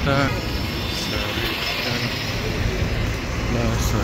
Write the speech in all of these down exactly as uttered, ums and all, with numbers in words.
Tak Serikan Masa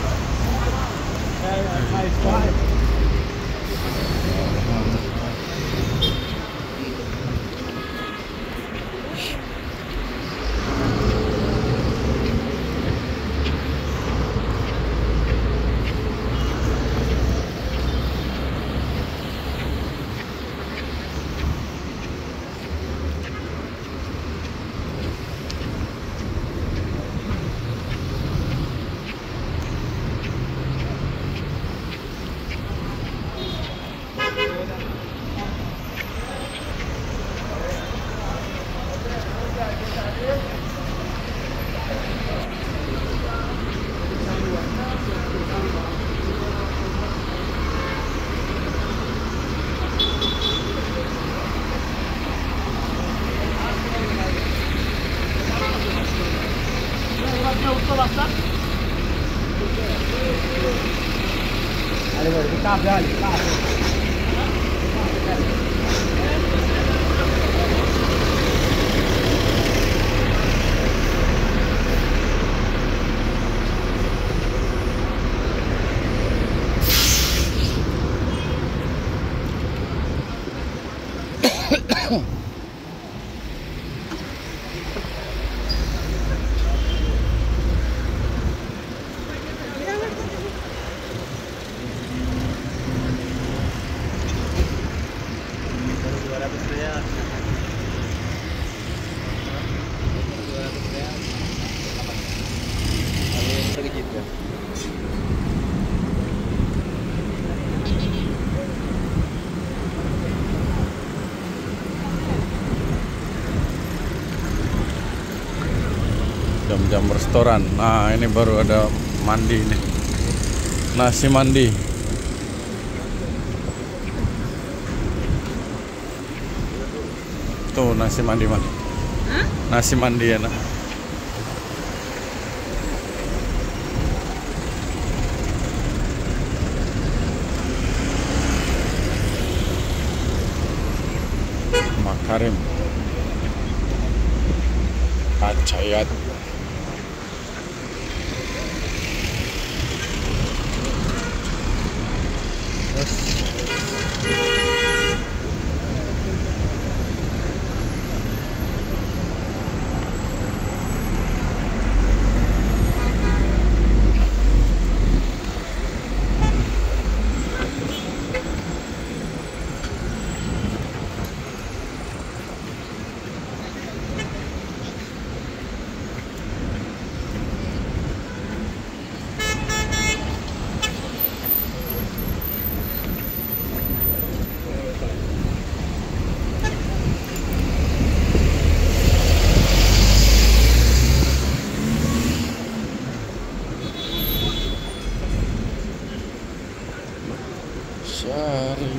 jam-jam restoran. Nah, ini baru ada mandi nih. Nasi mandi. Tuh nasi mandi mah. Hah? Nasi mandi ya nak. Makarim. Acayat. Syari.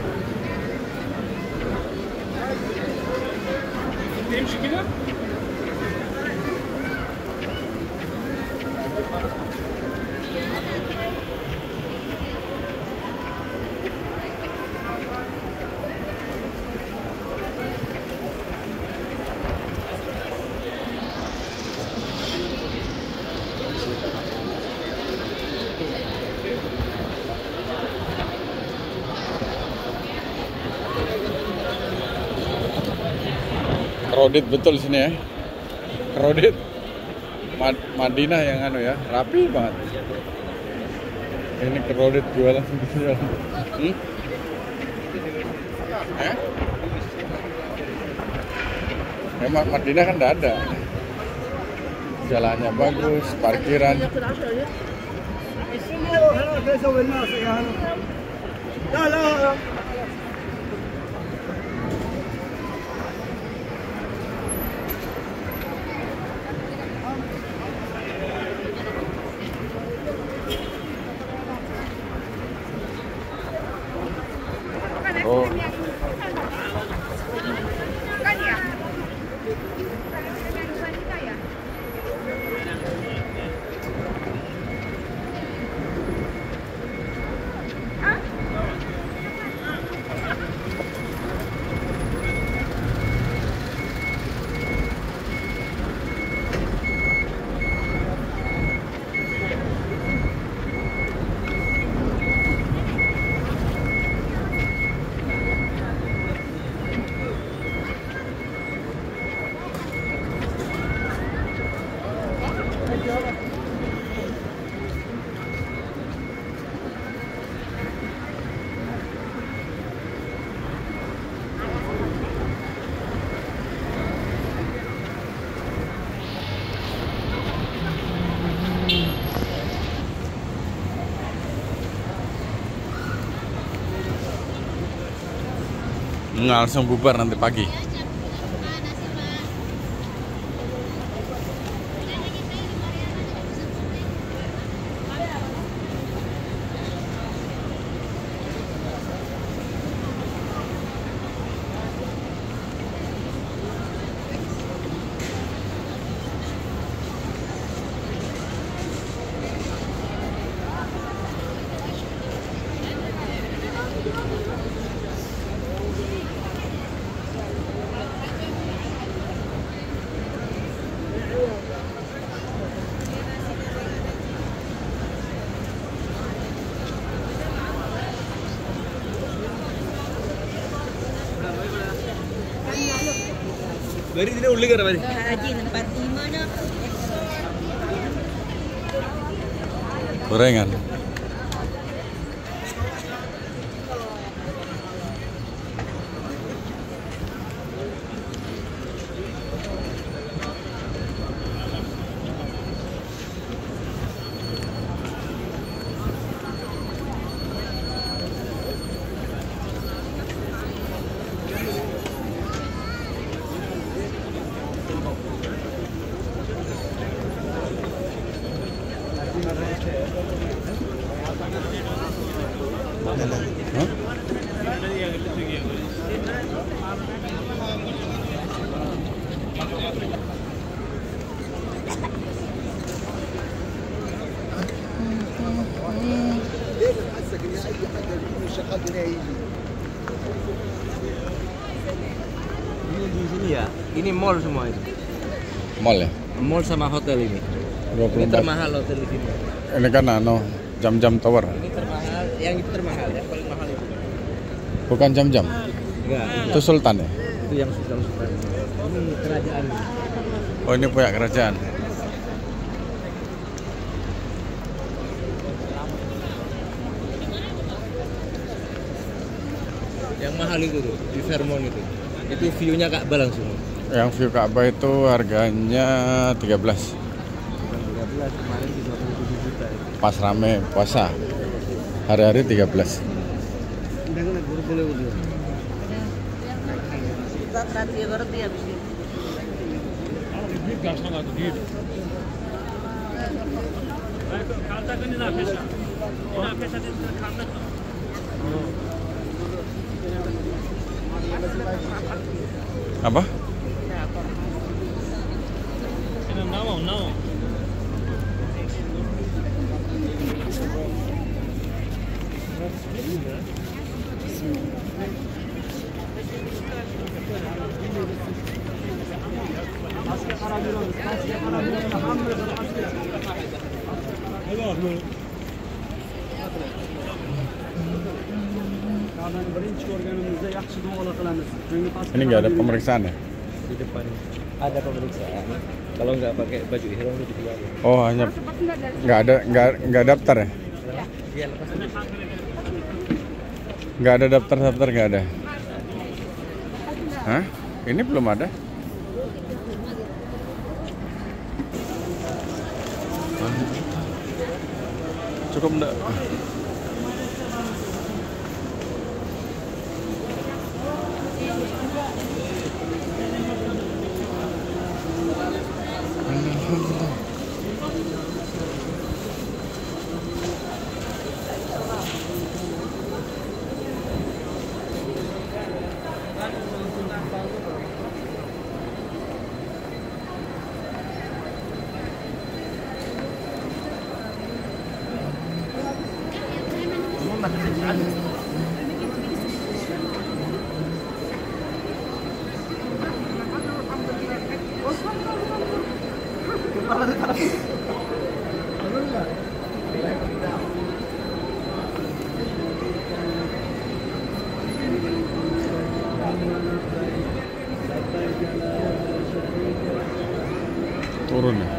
Temşikine? Crowded betul sini ya. Crowded. Mad Madinah yang anu ya, rapi banget. Ini crowded jualan jualan. Hmm? Eh? Memang Madinah kan tidak ada. Jalannya bagus, parkiran. Oh. Nggak langsung bubar nanti pagi. Bari ഇതിനെ ഉള്ളിൽ കയറാം ബരി. Gorengan. Hah? Ini di sini ya. Ini mall semua ini. Mall ya? Mall sama hotel ini. dua puluh Ini empat. termahal hotel di sini. Ini kan ano, jam-jam tower. Ini termahal, yang itu termahal ya, paling mahal itu. Bukan jam-jam. Enggak, Itu Sultan ya? itu yang sultan-sultan. Ini kerajaan. Oh, ini punya kerajaan. Yang mahal itu tuh, di Fairmont itu. Itu view-nya Ka'bah langsung. Yang view Ka'bah itu harganya tiga belas. tiga belas kemarin di dua puluh tujuh juta. Pas rame puasa. Hari-hari tiga belas. Dengan guru boleh udah. Apa? Ini nggak ada pemeriksaan ya? di depan ada pemeriksaan. Kalau nggak pakai baju ihram itu dikeluarin. Oh, hanya nggak ada nggak nggak daftar ya? Iya, lepas aja. Nggak ada daftar-daftar nggak ada. Hah? Ini belum ada. Cukup enggak? Turun ya.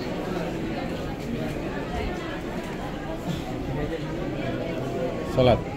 Salat.